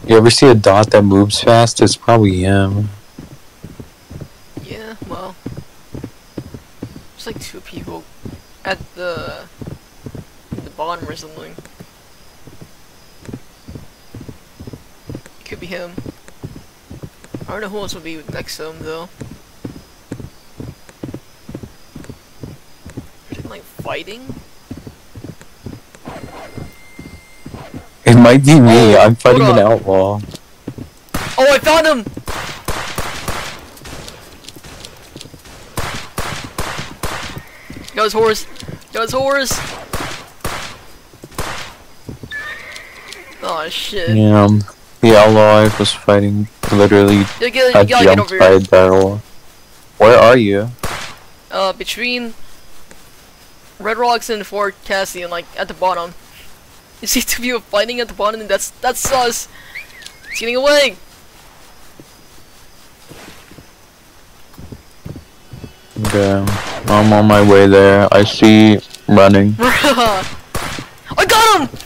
You ever see a dot that moves fast? It's probably him. Yeah, well. There's like 2 people at the bottom or something. It could be him. I don't know who else would be next to him though. Is it like fighting? It might be me. I'm fighting hold an on. outlaw. Oh, I found him! Got his horse. Got his horse. Oh shit. Yeah, the outlaw I was fighting literally You gotta had get jumped over by here. a barrel. Where are you? Between Red Rocks and Fort Cassian, like at the bottom. You see 2 people fighting at the bottom, and that's us. It's getting away. Okay, I'm on my way there. I see running. I got him!